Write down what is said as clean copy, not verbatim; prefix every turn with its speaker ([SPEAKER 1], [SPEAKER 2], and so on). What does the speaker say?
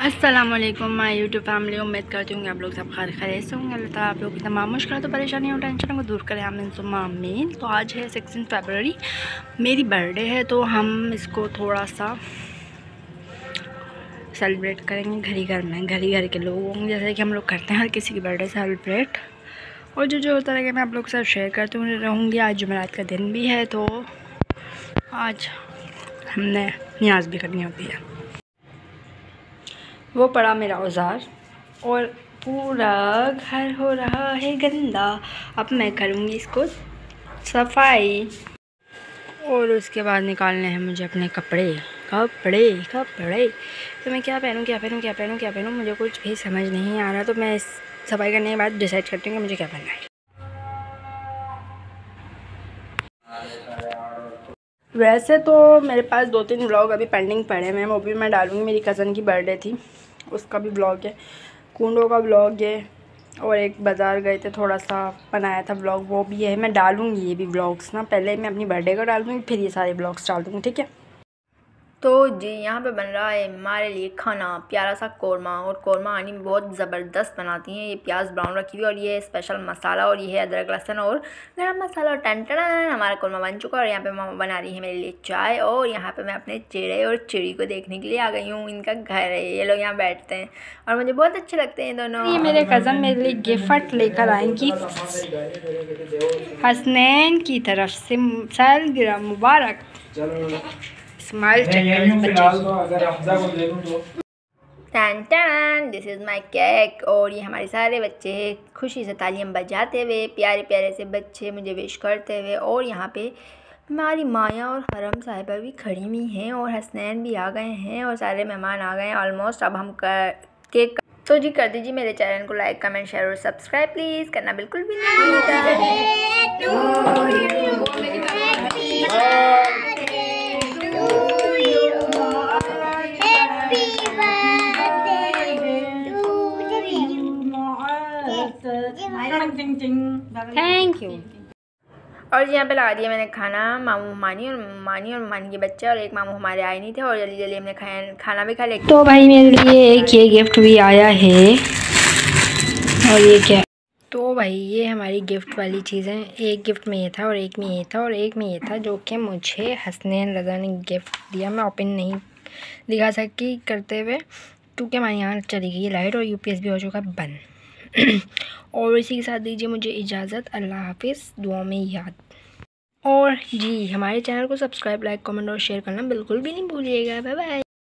[SPEAKER 1] अस्सलामुअलैकुम my YouTube family. उम्मीद करती हूँ कि आप लोग सब खैरियत से होंगे। अल्लाह ताला आप लोग की तमाम मुश्किल तो परेशानी और टेंशन को दूर करें, आमीन सुम्मा आमीन। तो आज है 16 फरवरी, मेरी बर्थडे है, तो हम इसको थोड़ा सा सेलिब्रेट करेंगे घर में, घर के लोग होंगे, जैसे कि हम लोग करते हैं हर किसी की बर्थडे सेलिब्रेट। और जो होता है कि मैं आप लोग के साथ शेयर करती हूँ रहूँगी। आज जुमेरात का दिन भी है, तो आज हमने नियाज़ भी करनी होती है। वो पड़ा मेरा औज़ार और पूरा घर हो रहा है गंदा। अब मैं करूँगी इसको सफाई और उसके बाद निकालने हैं मुझे अपने कपड़े। तो मैं क्या पहनूँ मुझे कुछ भी समझ नहीं आ रहा। तो मैं इस सफाई करने के बाद डिसाइड करती हूँ कि मुझे क्या पहनना है। वैसे तो मेरे पास 2-3 व्लॉग अभी पेंडिंग पड़े हैं, वो भी मैं डालूँगी। मेरी कज़न की बर्थडे थी, उसका भी व्लॉग है, कुंडों का व्लॉग है, और एक बाज़ार गए थे थोड़ा सा बनाया था व्लॉग, वो भी है। मैं डालूँगी ये भी व्लॉग्स ना, पहले मैं अपनी बर्थडे का डाल दूँगी, फिर ये सारे व्लॉग्स डाल दूँगी, ठीक है।
[SPEAKER 2] तो जी यहाँ पे बन रहा है हमारे लिए खाना, प्यारा सा कौरमा। और कौरमा आनी बहुत ज़बरदस्त बनाती हैं। ये प्याज ब्राउन रखी हुई और ये स्पेशल मसाला, और ये है अदरक लहसुन और गरम मसाला। और टन हमारा कौरमा बन चुका है। और यहाँ पे मामा बना रही है मेरे लिए चाय। और यहाँ पे मैं अपने चिड़े और चिड़ी को देखने के लिए आ गई हूँ। इनका घर है, ये लोग यहाँ बैठते हैं और मुझे बहुत अच्छे लगते हैं दोनों।
[SPEAKER 1] ये मेरे कज़न मेरे लिए गिफ्ट लेकर आएंगी हसनैन की तरफ से। सालगिरह मुबारक। Smile
[SPEAKER 2] this is my cake. और ये हमारे सारे बच्चे खुशी से तालियां बजाते हुए, प्यारे प्यारे से बच्चे मुझे विश करते हुए। और यहाँ पे हमारी माया और हरम साहिबा भी खड़ी हुई हैं और हसनैन भी आ गए हैं और सारे मेहमान आ गए हैं ऑलमोस्ट। अब हम केक तो जी कर दीजिए मेरे चैनल को लाइक, कमेंट, शेयर और सब्सक्राइब प्लीज़ करना बिल्कुल भी नहीं
[SPEAKER 1] थैंक यू।
[SPEAKER 2] और यहाँ पे लगा दिया मैंने खाना। मामू मानी और मानी के बच्चे और एक मामू हमारे आए नहीं थे और जल्दी जल्दी हमने खाना भी खा लिया।
[SPEAKER 1] तो भाई मेरे लिए एक ये गिफ्ट भी आया है। और ये क्या? तो भाई ये हमारी गिफ्ट वाली चीज़ें, एक गिफ्ट में ये था और एक में ये था और एक में ये था, जो कि मुझे हसनैन रज़ा ने गिफ्ट दिया। मैं ओपन नहीं दिखा सकी करते हुए क्योंकि हमारे यहाँ चली गई लाइट और यूपीएस भी हो चुका बंद। और इसी के साथ दीजिए मुझे इजाज़त। अल्लाह हाफिज़, दुआ में याद। और जी हमारे चैनल को सब्सक्राइब, लाइक, कमेंट और शेयर करना बिल्कुल भी नहीं भूलिएगा। Bye bye.